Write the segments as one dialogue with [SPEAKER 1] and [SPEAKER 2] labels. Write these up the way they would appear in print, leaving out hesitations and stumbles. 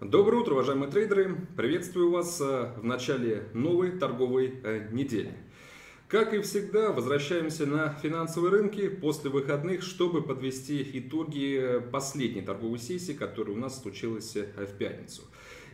[SPEAKER 1] Доброе утро, уважаемые трейдеры! Приветствую вас в начале новой торговой недели. Как и всегда, возвращаемся на финансовые рынки после выходных, чтобы подвести итоги последней торговой сессии, которая у нас случилась в пятницу.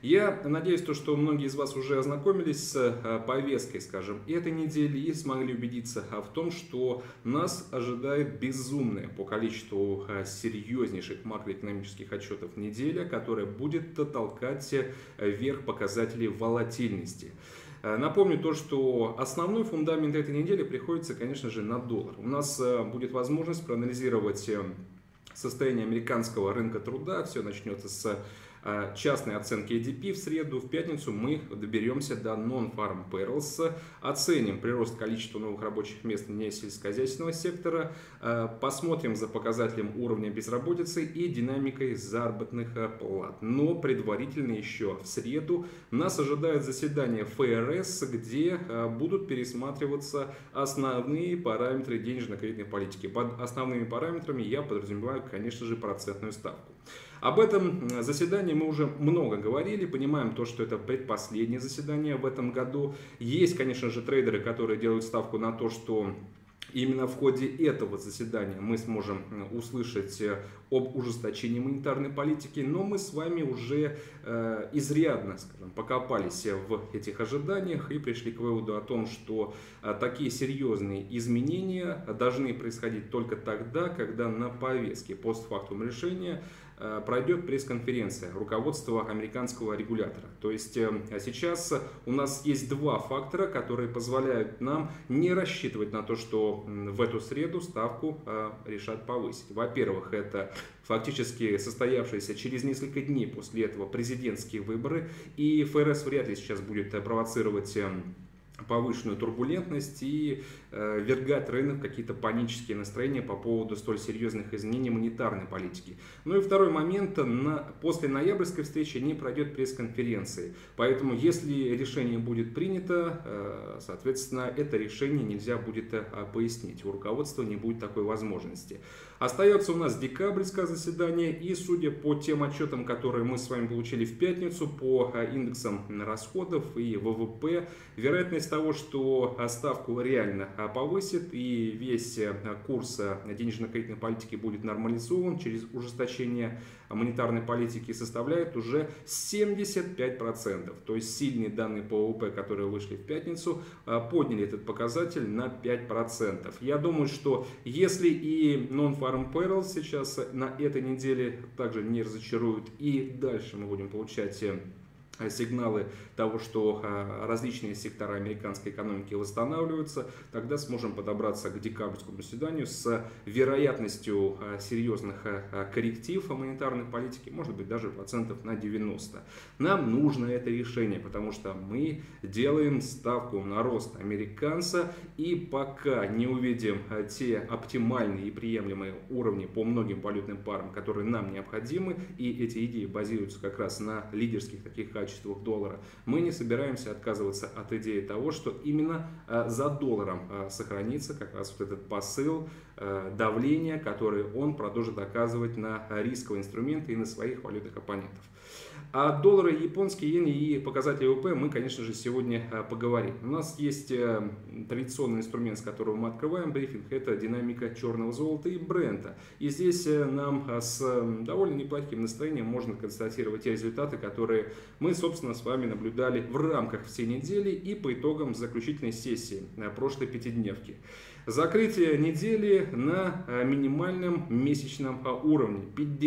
[SPEAKER 1] Я надеюсь, что многие из вас уже ознакомились с повесткой, скажем, этой недели и смогли убедиться в том, что нас ожидает безумная по количеству серьезнейших макроэкономических отчетов неделя, которая будет толкать вверх показатели волатильности. Напомню то, что основной фундамент этой недели приходится, конечно же, на доллар. У нас будет возможность проанализировать состояние американского рынка труда. Все начнется с частной оценки ADP в среду. В пятницу мы доберемся до Non-Farm Payrolls, оценим прирост количества новых рабочих мест не сельскохозяйственного сектора, посмотрим за показателем уровня безработицы и динамикой заработных плат. Но предварительно еще в среду нас ожидает заседание ФРС, где будут пересматриваться основные параметры денежно-кредитной политики. Под основными параметрами я подразумеваю, конечно же, процентную ставку. Об этом заседании мы уже много говорили, понимаем то, что это предпоследнее заседание в этом году. Есть, конечно же, трейдеры, которые делают ставку на то, что именно в ходе этого заседания мы сможем услышать об ужесточении монетарной политики, но мы с вами уже изрядно, скажем, покопались в этих ожиданиях и пришли к выводу о том, что такие серьезные изменения должны происходить только тогда, когда на повестке постфактум решения пройдет пресс-конференция руководства американского регулятора. То есть сейчас у нас есть два фактора, которые позволяют нам не рассчитывать на то, что в эту среду ставку решат повысить. Во-первых, это фактически состоявшиеся через несколько дней после этого президентские выборы, и ФРС вряд ли сейчас будет провоцировать повышенную турбулентность и ввергать рынок в какие-то панические настроения по поводу столь серьезных изменений монетарной политики. Ну и второй момент, после ноябрьской встречи не пройдет пресс-конференции. Поэтому если решение будет принято, соответственно, это решение нельзя будет пояснить. У руководства не будет такой возможности. Остается у нас декабрьское заседание, и судя по тем отчетам, которые мы с вами получили в пятницу по индексам расходов и ВВП, вероятность того, что ставку реально повысит и весь курс денежно-кредитной политики будет нормализован через ужесточение монетарной политики, составляет уже 75%. То есть сильные данные по ВВП, которые вышли в пятницу, подняли этот показатель на 5%. Я думаю, что если и Non-Farm Payrolls сейчас на этой неделе также не разочаруют, и дальше мы будем получать сигналы того, что различные сектора американской экономики восстанавливаются, тогда сможем подобраться к декабрьскому заседанию с вероятностью серьезных корректив монетарной политики, может быть даже процентов на 90. Нам нужно это решение, потому что мы делаем ставку на рост американца, и пока не увидим те оптимальные и приемлемые уровни по многим валютным парам, которые нам необходимы, и эти идеи базируются как раз на лидерских таких качествах доллара, мы не собираемся отказываться от идеи того, что именно за долларом сохранится как раз вот этот посыл давления, который он продолжит оказывать на рисковые инструменты и на своих валютных оппонентов. О долларе, японский иене и показатели ВВП мы, конечно же, сегодня поговорим. У нас есть традиционный инструмент, с которого мы открываем брифинг, это динамика черного золота и брента. И здесь нам с довольно неплохим настроением можно констатировать те результаты, которые мы, собственно, с вами наблюдали в рамках всей недели и по итогам заключительной сессии прошлой пятидневки. Закрытие недели на минимальном месячном уровне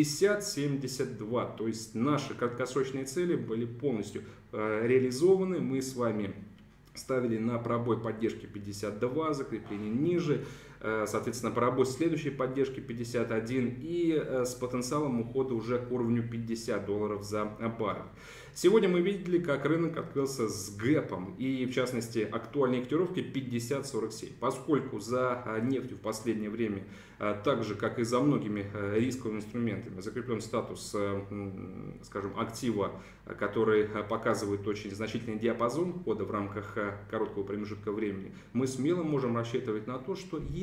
[SPEAKER 1] 50.72, то есть наши краткосрочные цели были полностью реализованы. Мы с вами ставили на пробой поддержки 52, закрепление ниже, соответственно, пробой следующей поддержки 51 и с потенциалом ухода уже к уровню $50 за баррель. Сегодня мы видели, как рынок открылся с гэпом и, в частности, актуальные котировки 50.47. Поскольку за нефтью в последнее время, так же, как и за многими рисковыми инструментами, закреплен статус, скажем, актива, который показывает очень значительный диапазон входа в рамках короткого промежутка времени, мы смело можем рассчитывать на то, что если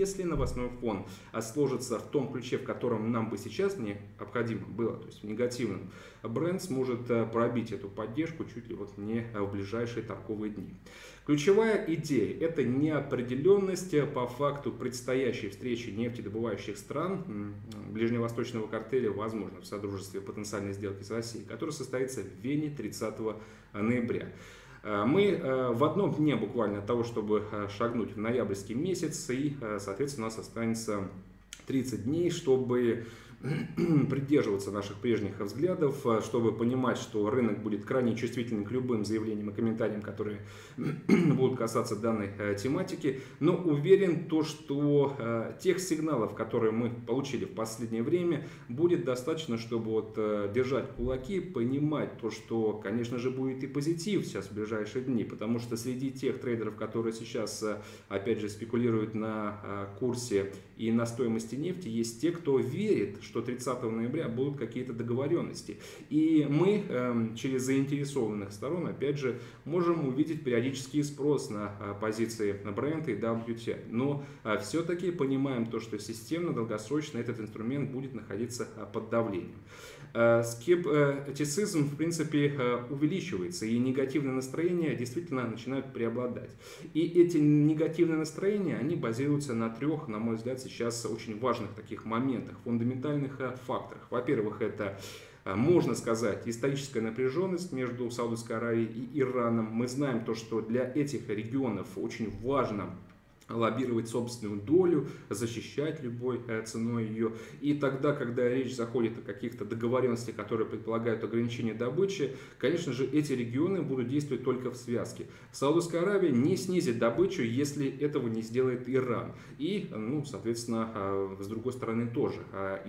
[SPEAKER 1] если новостной фон сложится в том ключе, в котором нам бы сейчас необходимо было, то есть в негативном, Brent сможет пробить эту поддержку чуть ли вот не в ближайшие торговые дни. Ключевая идея – это неопределенность по факту предстоящей встречи нефтедобывающих стран ближневосточного картеля, возможно, в содружестве потенциальной сделки с Россией, которая состоится в Вене 30 ноября. Мы в одном дне буквально от того, чтобы шагнуть в ноябрьский месяц, и, соответственно, у нас останется 30 дней, чтобы придерживаться наших прежних взглядов, чтобы понимать, что рынок будет крайне чувствителен к любым заявлениям и комментариям, которые будут касаться данной тематики. Но уверен, что тех сигналов, которые мы получили в последнее время, будет достаточно, чтобы вот держать кулаки, понимать то, что, конечно же, будет и позитив сейчас в ближайшие дни, потому что среди тех трейдеров, которые сейчас, опять же, спекулируют на курсе и на стоимости нефти, есть те, кто верит, что 30 ноября будут какие-то договоренности. И мы через заинтересованных сторон, опять же, можем увидеть периодический спрос на позиции Brent и WTI. Но все-таки понимаем то, что системно, долгосрочно этот инструмент будет находиться под давлением. Скептицизм, в принципе, увеличивается, и негативные настроения действительно начинают преобладать. И эти негативные настроения, они базируются на трех, на мой взгляд, сейчас очень важных таких моментах, фундаментальных факторах. Во-первых, это, можно сказать, историческая напряженность между Саудовской Аравией и Ираном. Мы знаем то, что для этих регионов очень важно лоббировать собственную долю, защищать любой ценой ее. И тогда, когда речь заходит о каких-то договоренностях, которые предполагают ограничение добычи, конечно же, эти регионы будут действовать только в связке. Саудовская Аравия не снизит добычу, если этого не сделает Иран. И, соответственно, с другой стороны тоже.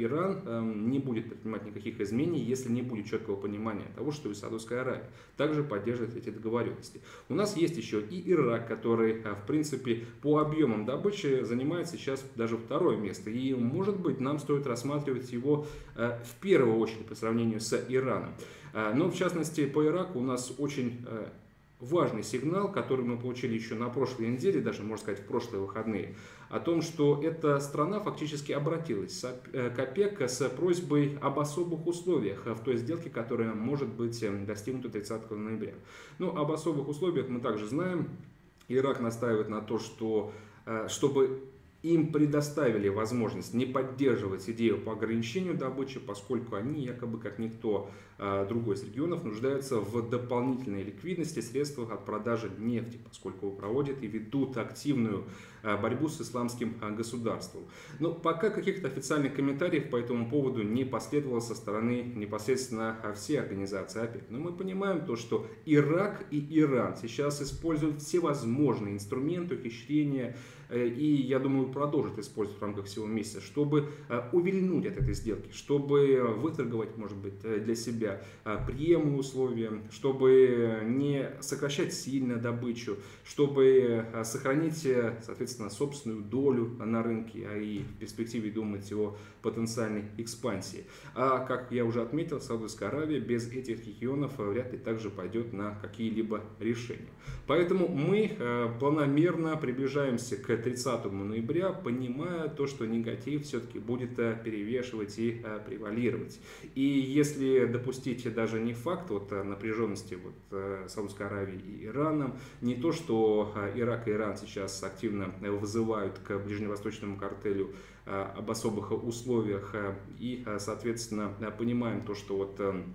[SPEAKER 1] Иран не будет предпринимать никаких изменений, если не будет четкого понимания того, что и Саудовская Аравия также поддерживает эти договоренности. У нас есть еще и Ирак, который, в принципе, по объемом добычи занимает сейчас даже второе место. И, может быть, нам стоит рассматривать его в первую очередь по сравнению с Ираном. Но, в частности, по Ираку у нас очень важный сигнал, который мы получили еще на прошлой неделе, даже, можно сказать, в прошлые выходные, о том, что эта страна фактически обратилась к ОПЕК с просьбой об особых условиях в той сделке, которая может быть достигнута 30 ноября. Об особых условиях мы также знаем. Ирак настаивает на то, что чтобы им предоставили возможность не поддерживать идею по ограничению добычи, поскольку они якобы как никто другой из регионов нуждаются в дополнительной ликвидности, средствах от продажи нефти, поскольку проводят и ведут активную борьбу с исламским государством. Но пока каких-то официальных комментариев по этому поводу не последовало со стороны непосредственно всей организации ОПЕК. Но мы понимаем то, что Ирак и Иран сейчас используют всевозможные инструменты ухищрения, и, я думаю, продолжат использовать в рамках всего месяца, чтобы увильнуть от этой сделки, чтобы выторговать, может быть, для себя приемлемые условия, чтобы не сокращать сильно добычу, чтобы сохранить, соответственно, собственную долю на рынке, а и в перспективе думать о потенциальной экспансии. А, как я уже отметил, Саудовская Аравия без этих регионов вряд ли также пойдет на какие-либо решения. Поэтому мы планомерно приближаемся к 30 ноября, понимая то, что негатив все-таки будет перевешивать и превалировать. И если допустить даже не факт напряженности Саудовской Аравии и Ираном, не то, что Ирак и Иран сейчас активно вызывают к ближневосточному картелю об особых условиях и, соответственно, понимаем то, что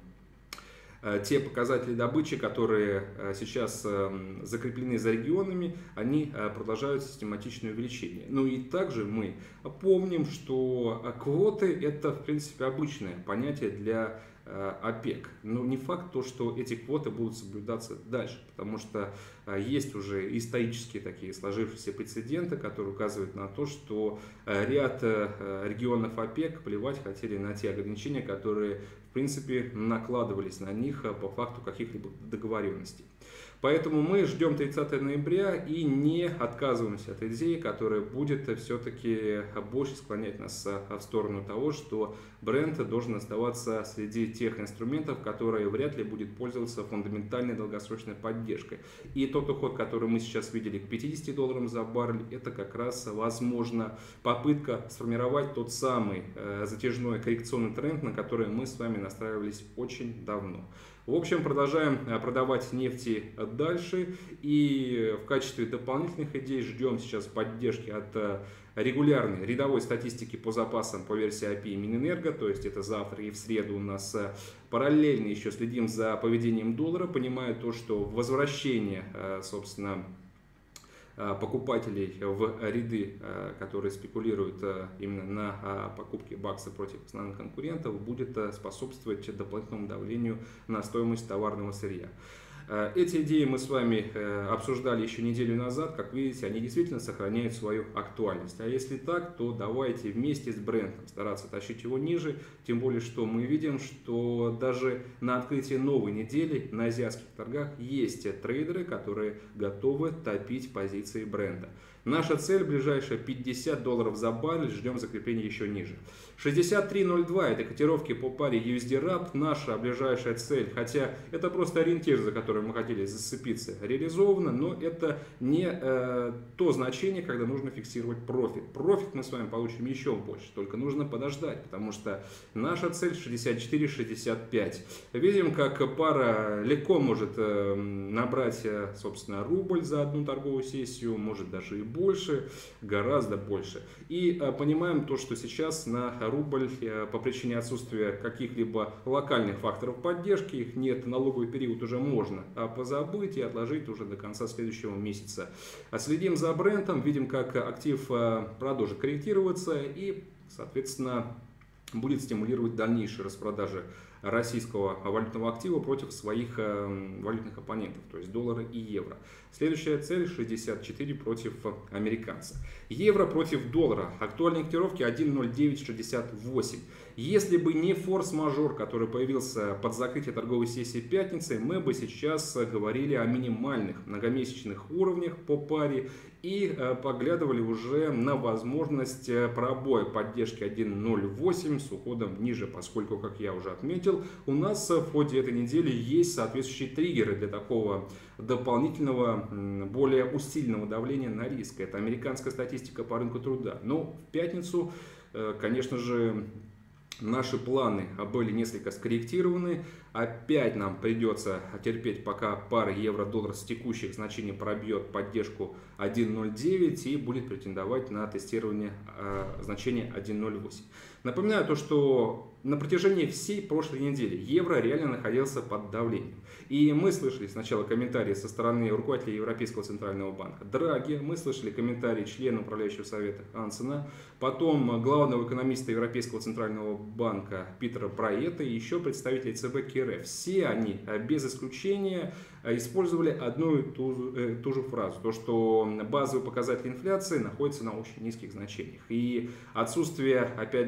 [SPEAKER 1] те показатели добычи, которые сейчас закреплены за регионами, они продолжают систематичное увеличение. И также мы помним, что квоты – это, в принципе, обычное понятие для ОПЕК. Но не факт то, что эти квоты будут соблюдаться дальше, потому что есть уже исторические такие сложившиеся прецеденты, которые указывают на то, что ряд регионов ОПЕК плевать хотели на те ограничения, которые в принципе, накладывались на них по факту каких-либо договоренностей. Поэтому мы ждем 30 ноября и не отказываемся от идеи, которая будет все-таки больше склонять нас в сторону того, что бренд должен оставаться среди тех инструментов, которые вряд ли будет пользоваться фундаментальной долгосрочной поддержкой. И тот уход, который мы сейчас видели к $50 за баррель, это как раз, возможно, попытка сформировать тот самый затяжной коррекционный тренд, на который мы с вами настраивались очень давно. В общем, продолжаем продавать нефти дальше и в качестве дополнительных идей ждем сейчас поддержки от регулярной рядовой статистики по запасам по версии API Минэнерго, то есть это завтра и в среду у нас. Параллельно еще следим за поведением доллара, понимая то, что возвращение, собственно, покупателей в ряды, которые спекулируют именно на покупке бакса против основных конкурентов, будет способствовать дополнительному давлению на стоимость товарного сырья. Эти идеи мы с вами обсуждали еще неделю назад. Как видите, они действительно сохраняют свою актуальность. А если так, то давайте вместе с брендом стараться тащить его ниже. Тем более, что мы видим, что даже на открытии новой недели на азиатских торгах есть трейдеры, которые готовы топить позиции бренда. Наша цель ближайшая $50 за баррель, ждем закрепления еще ниже. 63.02 это котировки по паре USD-RAP, наша ближайшая цель, хотя это просто ориентир, за который мы хотели зацепиться, реализовано, но это не то значение, когда нужно фиксировать профит. Профит мы с вами получим еще больше, только нужно подождать, потому что наша цель 64.65. Видим, как пара легко может набрать, собственно, рубль за одну торговую сессию, может даже и больше, гораздо больше. И понимаем то, что сейчас на рубль по причине отсутствия каких-либо локальных факторов поддержки, их нет, налоговый период уже можно позабыть и отложить уже до конца следующего месяца. Следим за брендом, видим, как актив продолжит корректироваться и, соответственно, будет стимулировать дальнейшие распродажи российского валютного актива против своих валютных оппонентов, то есть доллара и евро. Следующая цель 64 против американца. Евро против доллара. Актуальные котировки 1.0968. Если бы не форс-мажор, который появился под закрытие торговой сессии пятницы, мы бы сейчас говорили о минимальных многомесячных уровнях по паре и поглядывали уже на возможность пробоя поддержки 1.08 с уходом ниже, поскольку, как я уже отметил, у нас в ходе этой недели есть соответствующие триггеры для такого дополнительного, более усиленного давления на риск. Это американская статистика по рынку труда. Но в пятницу, конечно же, наши планы были несколько скорректированы. Опять нам придется терпеть, пока пара евро-доллар с текущих значений пробьет поддержку 1.09 и будет претендовать на тестирование значения 1.08. Напоминаю то, что на протяжении всей прошлой недели евро реально находился под давлением. И мы слышали сначала комментарии со стороны руководителя Европейского центрального банка Драги, мы слышали комментарии члена управляющего совета Ансена, потом главного экономиста Европейского центрального банка Питера Проета и еще представителей ЦБ КРФ. Все они без исключения использовали одну и ту же фразу, то что базовый показатель инфляции находится на очень низких значениях. И отсутствие, опять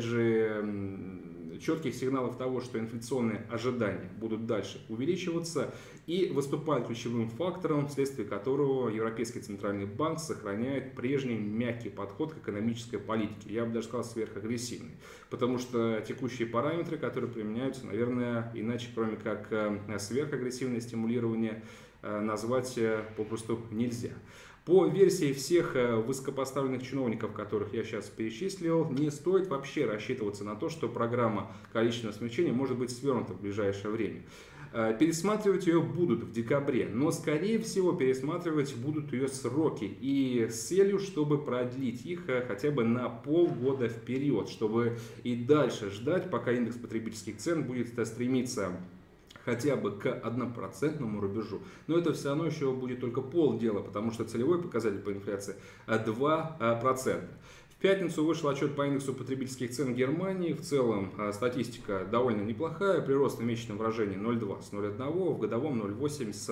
[SPEAKER 1] же, четких сигналов того, что инфляционные ожидания будут дальше увеличиваться, и выступает ключевым фактором, вследствие которого Европейский центральный банк сохраняет прежний мягкий подход к экономической политике. Я бы даже сказал, сверхагрессивный. Потому что текущие параметры, которые применяются, наверное, иначе, кроме как сверхагрессивное стимулирование, назвать попросту нельзя. По версии всех высокопоставленных чиновников, которых я сейчас перечислил, не стоит вообще рассчитываться на то, что программа количественного смягчения может быть свернута в ближайшее время. Пересматривать ее будут в декабре, но скорее всего пересматривать будут ее сроки и с целью, чтобы продлить их хотя бы на полгода вперед, чтобы и дальше ждать, пока индекс потребительских цен будет стремиться хотя бы к 1% рубежу, но это все равно еще будет только полдела, потому что целевой показатель по инфляции 2%. В пятницу вышел отчет по индексу потребительских цен Германии. В целом статистика довольно неплохая. Прирост на месячном выражении 0,2 с 0,1, в годовом 0,8 с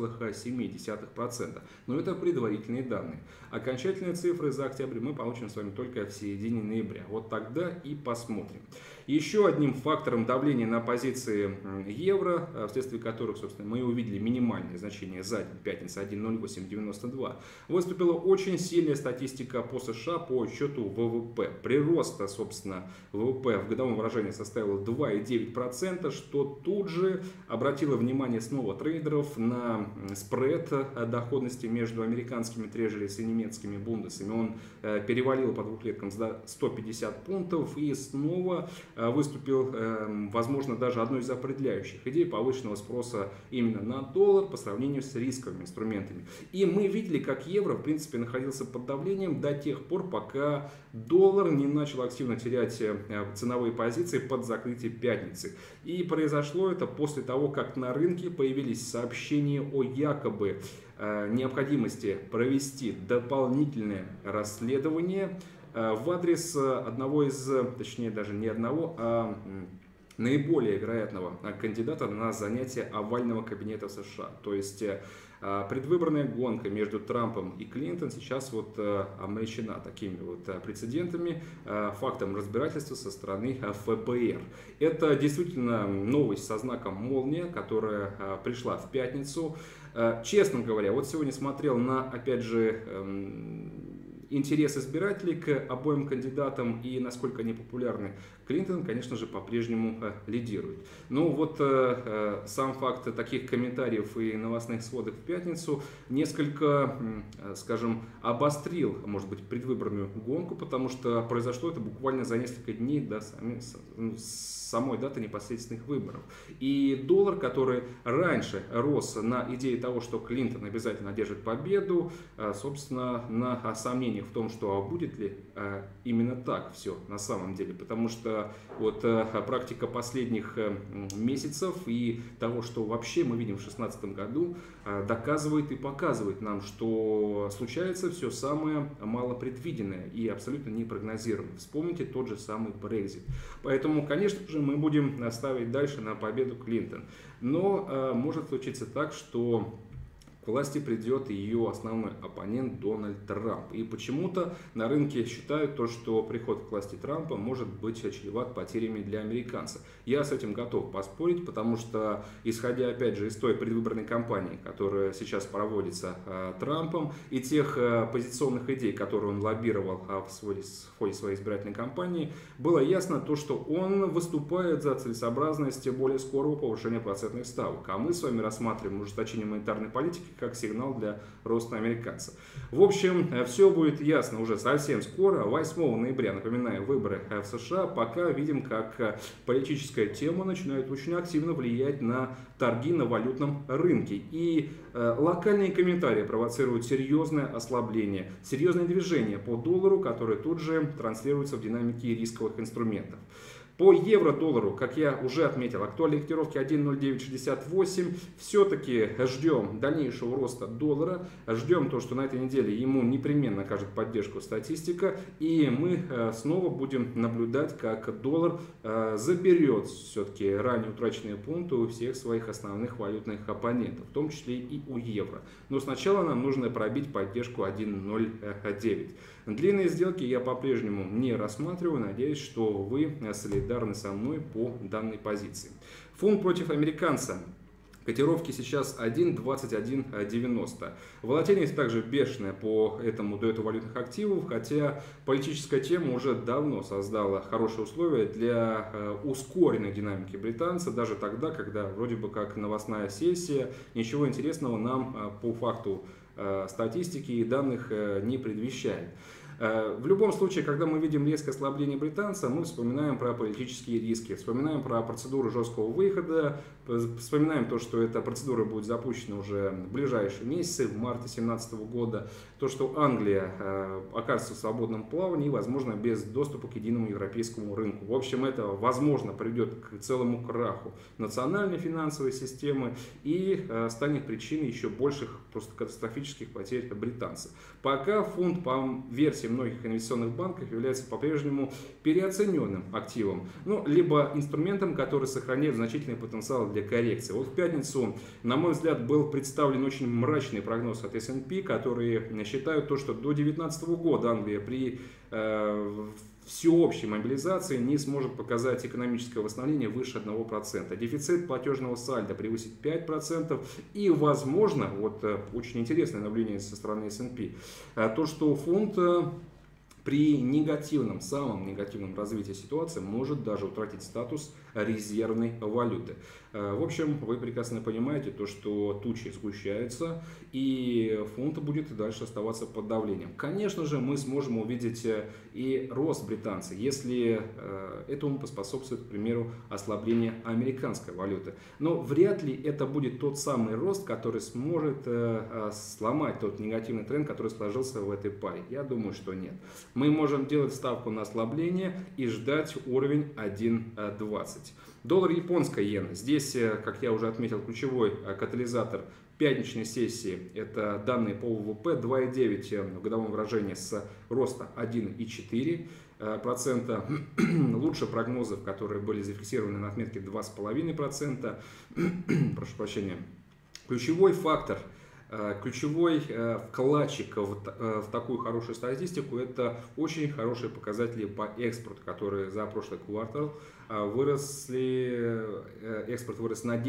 [SPEAKER 1] 0,7%. Но это предварительные данные. Окончательные цифры за октябрь мы получим с вами только в середине ноября. Вот тогда и посмотрим. Еще одним фактором давления на позиции евро, вследствие которых, собственно, мы увидели минимальное значение за день, пятница 1.0892, выступила очень сильная статистика по США по счету ВВП. Прирост, собственно, ВВП в годовом выражении составил 2,9%, что тут же обратило внимание снова трейдеров на спред доходности между американскими трежерис и немецкими бундесами. Он перевалил по двухлеткам за 150 пунктов и снова выступил, возможно, даже одной из определяющих идей повышенного спроса именно на доллар по сравнению с рисковыми инструментами. И мы видели, как евро, в принципе, находился под давлением до тех пор, пока доллар не начал активно терять ценовые позиции под закрытие пятницы. И произошло это после того, как на рынке появились сообщения о якобы необходимости провести дополнительное расследование в адрес одного из, точнее даже не одного, а наиболее вероятного кандидата на занятие овального кабинета США. То есть предвыборная гонка между Трампом и Клинтон сейчас вот омрачена такими вот прецедентами, фактом разбирательства со стороны ФБР. Это действительно новость со знаком молния, которая пришла в пятницу. Честно говоря, вот сегодня смотрел на, опять же, интерес избирателей к обоим кандидатам и насколько они популярны. Клинтон, конечно же, по-прежнему лидирует. Но вот сам факт таких комментариев и новостных сводок в пятницу несколько, скажем, обострил, может быть, предвыборную гонку, потому что произошло это буквально за несколько дней до самой даты непосредственных выборов. И доллар, который раньше рос на идее того, что Клинтон обязательно одержит победу, собственно, на сомнениях в том, что будет ли именно так все на самом деле. Потому что вот практика последних месяцев и того, что вообще мы видим в 2016 году, доказывает и показывает нам, что случается все самое малопредвиденное и абсолютно непрогнозируемое. Вспомните тот же самый Brexit. Поэтому, конечно же, мы будем ставить дальше на победу Клинтон. Но может случиться так, что к власти придет ее основной оппонент Дональд Трамп. И почему-то на рынке считают то, что приход к власти Трампа может быть чреват потерями для американцев. Я с этим готов поспорить, потому что, исходя опять же из той предвыборной кампании, которая сейчас проводится Трампом, и тех позиционных идей, которые он лоббировал в ходе своей избирательной кампании, было ясно то, что он выступает за целесообразность более скорого повышения процентных ставок. А мы с вами рассматриваем ужесточение монетарной политики как сигнал для роста американцев. В общем, все будет ясно уже совсем скоро, 8 ноября, напоминаю, выборы в США. Пока видим, как политическая тема начинает очень активно влиять на торги на валютном рынке. И локальные комментарии провоцируют серьезное ослабление, серьезное движение по доллару, которое тут же транслируется в динамике рисковых инструментов. По евро-доллару, как я уже отметил, актуальные котировки 1.0968. Все-таки ждем дальнейшего роста доллара. Ждем то, что на этой неделе ему непременно окажет поддержку статистика. И мы снова будем наблюдать, как доллар заберет все-таки ранее утраченные пункты у всех своих основных валютных оппонентов, в том числе и у евро. Но сначала нам нужно пробить поддержку 1.09. Длинные сделки я по-прежнему не рассматриваю. Надеюсь, что вы солидарны со мной по данной позиции. Фунт против американца. Котировки сейчас 1.2190. Волатильность также бешеная по этому дуэту валютных активов, хотя политическая тема уже давно создала хорошие условия для ускоренной динамики британца, даже тогда, когда вроде бы как новостная сессия, ничего интересного нам по факту статистики и данных не предвещает. В любом случае, когда мы видим резкое ослабление британца, мы вспоминаем про политические риски, вспоминаем про процедуру жесткого выхода, вспоминаем то, что эта процедура будет запущена уже в ближайшие месяцы, в марте 2017 года, то, что Англия окажется в свободном плавании, возможно, без доступа к единому европейскому рынку. В общем, это, возможно, приведет к целому краху национальной финансовой системы и станет причиной еще больших, просто катастрофических потерь британцев. Пока фунт, по версии многих инвестиционных банков, является по-прежнему переоцененным активом, либо инструментом, который сохраняет значительный потенциал для коррекции. Вот в пятницу, на мой взгляд, был представлен очень мрачный прогноз от S&P, которые считают то, что до 2019 года Англия при всеобщей мобилизации не сможет показать экономическое восстановление выше 1%. Дефицит платежного сальда превысит 5%. И, возможно, вот очень интересное наблюдение со стороны S&P, то, что фунт при негативном, самом негативном развитии ситуации может даже утратить статус резервной валюты. В общем, вы прекрасно понимаете, то, что тучи сгущаются и фунт будет дальше оставаться под давлением. Конечно же, мы сможем увидеть и рост британца, если этому поспособствует, к примеру, ослабление американской валюты. Но вряд ли это будет тот самый рост, который сможет сломать тот негативный тренд, который сложился в этой паре. Я думаю, что нет. Мы можем делать ставку на ослабление и ждать уровень 1.20. Доллар японская иена. Здесь, как я уже отметил, ключевой катализатор пятничной сессии – это данные по ВВП 2,9 в годовом выражении с роста 1,4%. Лучше прогнозов, которые были зафиксированы на отметке 2,5%. Прошу прощения. Ключевой фактор, ключевой вкладчик в такую хорошую статистику – это очень хорошие показатели по экспорту, которые за прошлый квартал экспорт вырос на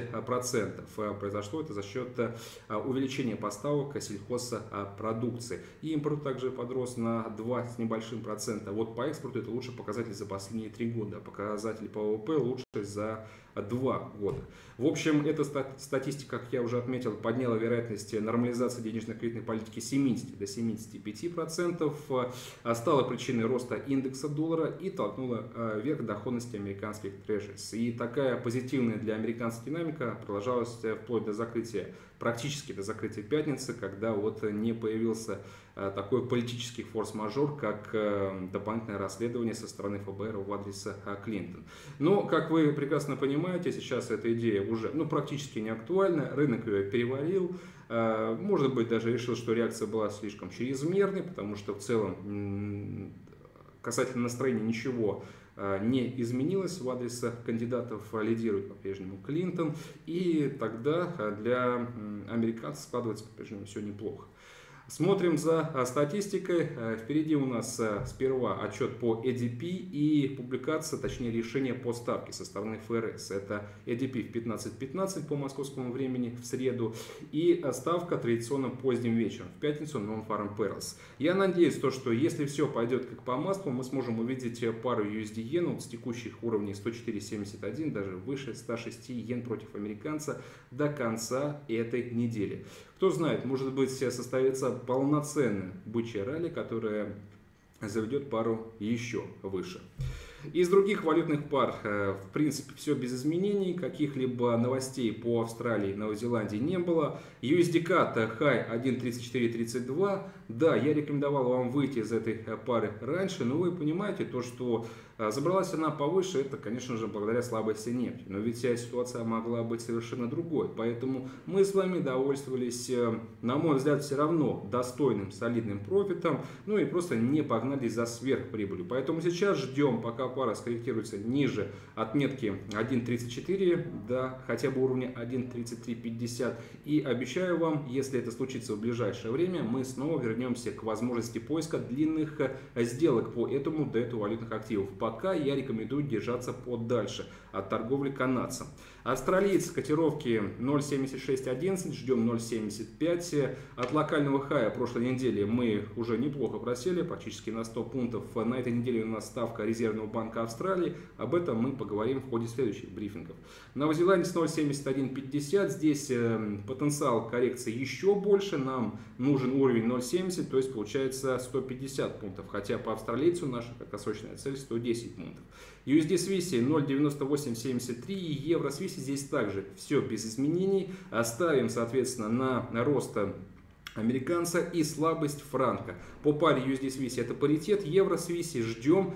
[SPEAKER 1] 10%. Произошло это за счет увеличения поставок сельхозпродукции. И импорт также подрос на 2 с небольшим процента. Вот по экспорту это лучший показатель за последние 3 года. Показатели по ВВП лучше за 2 года. В общем, эта статистика, как я уже отметил, подняла вероятность нормализации денежно-кредитной политики с 70 до 75%, стала причиной роста индекса доллара и толкнула вверх доходности американских трежерис. И такая позитивная для американцев динамика продолжалась вплоть до закрытия, практически до закрытия пятницы, когда вот не появился такой политический форс-мажор, как дополнительное расследование со стороны ФБР в адрес Клинтон. Но, как вы прекрасно понимаете, сейчас эта идея уже практически не актуальна, рынок ее переварил, может быть, даже решил, что реакция была слишком чрезмерной, потому что в целом касательно настроения ничего не изменилось в адрес кандидатов, лидирует по-прежнему Клинтон, и тогда для американцев складывается по-прежнему все неплохо. Смотрим за статистикой. Впереди у нас сперва отчет по ADP и публикация, точнее решение по ставке со стороны ФРС. Это ADP в 15:15 по московскому времени в среду и ставка традиционно поздним вечером в пятницу Non-Farm Payrolls. Я надеюсь, что если все пойдет как по маслу, мы сможем увидеть пару USD иен с текущих уровней 104.71, даже выше 106 иен против американца до конца этой недели. Кто знает, может быть, состоится полноценное бычье ралли, которое заведет пару еще выше. Из других валютных пар, в принципе, все без изменений. Каких-либо новостей по Австралии и Новой Зеландии не было. USD-CAD high 1.3432. Да, я рекомендовал вам выйти из этой пары раньше, но вы понимаете, что забралась она повыше, это, конечно же, благодаря слабости нефти. Но ведь ситуация могла быть совершенно другой. Поэтому мы с вами довольствовались, на мой взгляд, все равно достойным, солидным профитом. Ну и просто не погнались за сверхприбылью. Поэтому сейчас ждем, пока пара скорректируется ниже отметки 1.34 до хотя бы уровня 1.3350. И обещаю вам, если это случится в ближайшее время, мы снова вернемся к возможности поиска длинных сделок по этому дэту валютных активов. Пока я рекомендую держаться подальше от торговли канадцем. Австралиец котировки 0.7611, ждем 0.75. От локального хая прошлой недели мы уже неплохо просели, практически на 100 пунктов. На этой неделе у нас ставка Резервного банка Австралии. Об этом мы поговорим в ходе следующих брифингов. Новозеландец 0.7150. Здесь потенциал коррекции еще больше. Нам нужен уровень 0.70, то есть получается 150 пунктов. Хотя по австралийцу наша краткосрочная цель 110 пунктов. USD Swiss 0.9873 и евро Swiss здесь также все без изменений. Ставим, соответственно, на рост американца и слабость франка. По паре USD Swiss это паритет, евро Swiss ждем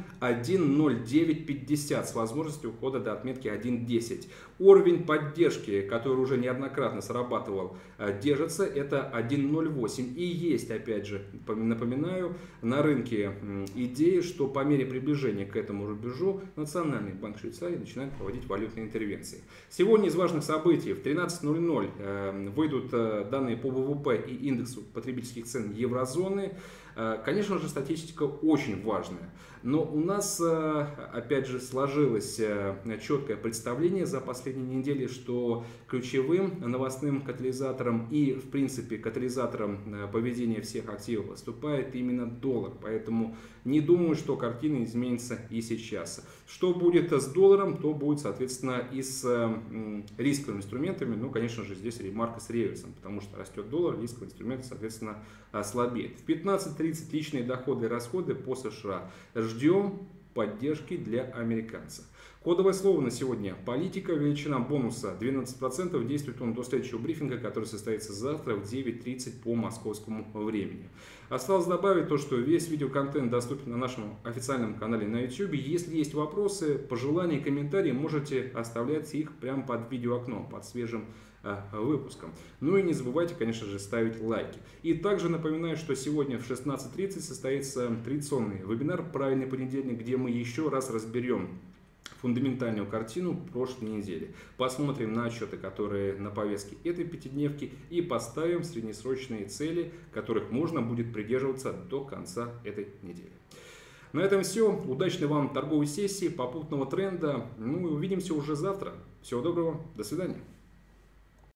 [SPEAKER 1] 1.0950 с возможностью ухода до отметки 1.10. Уровень поддержки, который уже неоднократно срабатывал, держится, это 1.08. И есть, опять же, напоминаю, на рынке идеи, что по мере приближения к этому рубежу Национальный банк Швейцарии начинает проводить валютные интервенции. Сегодня из важных событий в 13:00 выйдут данные по ВВП и индексу потребительских цен еврозоны. Конечно же, статистика очень важная, но у нас, опять же, сложилось четкое представление за последние недели, что ключевым новостным катализатором и, в принципе, катализатором поведения всех активов выступает именно доллар. Поэтому не думаю, что картина изменится и сейчас. Что будет с долларом, то будет, соответственно, и с рисковыми инструментами. Ну, конечно же, здесь ремарка с реверсом, потому что растет доллар, рисковые инструменты, соответственно, слабеют. В 15:30 личные доходы и расходы по США. Ждем поддержки для американцев. Кодовое слово на сегодня – политика. Величина бонуса 12%. Действует он до следующего брифинга, который состоится завтра в 9:30 по московскому времени. Осталось добавить то, что весь видеоконтент доступен на нашем официальном канале на YouTube. Если есть вопросы, пожелания, комментарии, можете оставлять их прямо под видеоокном, под свежим выпуском. Ну и не забывайте, конечно же, ставить лайки. И также напоминаю, что сегодня в 16:30 состоится традиционный вебинар «Правильный понедельник», где мы еще раз разберем фундаментальную картину прошлой недели. Посмотрим на отчеты, которые на повестке этой пятидневки, и поставим среднесрочные цели, которых можно будет придерживаться до конца этой недели. На этом все. Удачной вам торговой сессии, попутного тренда. Ну и увидимся уже завтра. Всего доброго. До свидания.